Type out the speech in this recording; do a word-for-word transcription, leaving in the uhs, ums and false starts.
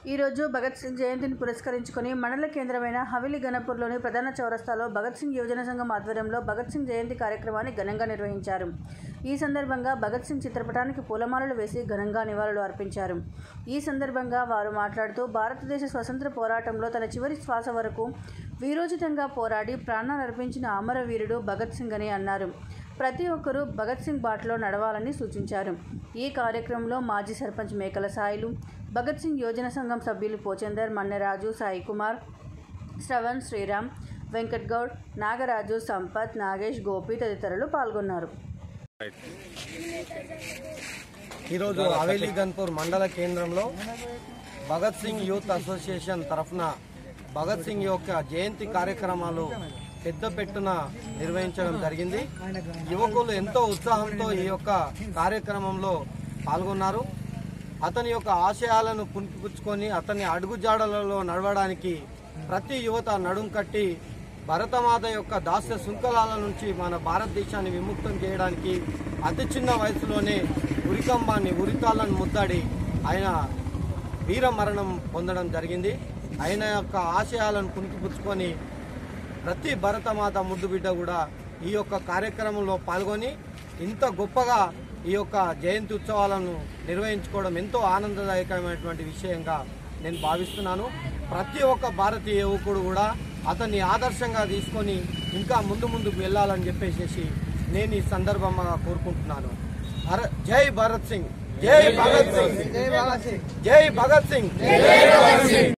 ఈ రోజు భగత్ సింగ్ జయంతిని పురస్కరించుకొని మండల కేంద్రమైన హవేలీ గణపూర్లోని ప్రధాన చౌరస్తాలో భగత్ సింగ్ యువజన సంఘం ఆధ్వర్యంలో భగత్ సింగ్ జయంతి కార్యక్రమాన్ని ఘనంగా నిర్వహించారు. ఈ సందర్భంగా భగత్ సింగ్ చిత్రపటానికి పూలమాలలు వేసి ఘనంగా నివాళులు అర్పించారు. ఈ సందర్భంగా వారు మాట్లాడుతూ భారతదేశ స్వతంత్ర పోరాటంలో తన చివరి శ్వాస వరకు వీరోచితంగా పోరాడి ప్రాణాలు అర్పించిన అమరవీరుడు భగత్ సింగ్ అని అన్నారు. ప్రతి ఒక్కరూ భగత్ సింగ్ బాటలో నడవాలని సూచించారు. ఈ కార్యక్రమంలో మాజీ సర్పంచ్ మేకల సాయిలు, భగత్ సింగ్ యోజన సంఘం సభ్యులు పోచందర్, మన్నెరాజు, సాయి కుమార్, శ్రవణ్, శ్రీరామ్, వెంకట్ గౌడ్, నాగరాజు, సంపత్, నాగేష్, గోపి తదితరులు పాల్గొన్నారు. ఈరోజు హవేలీ గన్పూర్ మండల కేంద్రంలో భగత్ సింగ్ యూత్ అసోసియేషన్ తరఫున భగత్ సింగ్ యొక్క జయంతి కార్యక్రమాలు పెద్ద పెట్టున నిర్వహించడం జరిగింది. యువకులు ఎంతో ఉత్సాహంతో ఈ యొక్క కార్యక్రమంలో పాల్గొన్నారు. అతని యొక్క ఆశయాలను పుణికిపుచ్చుకొని అతని అడుగుజాడలలో నడవడానికి ప్రతి యువత నడుం కట్టి భరతమాత యొక్క దాస్య శృంఖలాల నుంచి మన భారతదేశాన్ని విముక్తం చేయడానికి అతి చిన్న వయసులోనే ఉరికంబాన్ని ఉరితాళ్లను ముద్దాడి ఆయన వీర మరణం పొందడం జరిగింది. ఆయన యొక్క ఆశయాలను పుణికిపుచ్చుకొని ప్రతి భరతమాత ముద్దు బిడ్డ కూడా ఈ యొక్క కార్యక్రమంలో పాల్గొని ఇంత గొప్పగా ఈ యొక్క జయంతి ఉత్సవాలను నిర్వహించుకోవడం ఎంతో ఆనందదాయకమైనటువంటి విషయంగా నేను భావిస్తున్నాను. ప్రతి ఒక్క భారతీయ యువకుడు కూడా అతన్ని ఆదర్శంగా తీసుకొని ఇంకా ముందు ముందుకు వెళ్ళాలని చెప్పేసి నేను ఈ సందర్భంగా కోరుకుంటున్నాను. జై భరత్ సింగ్, జై భగత్ సింగ్, జై భగత్ సింగ్.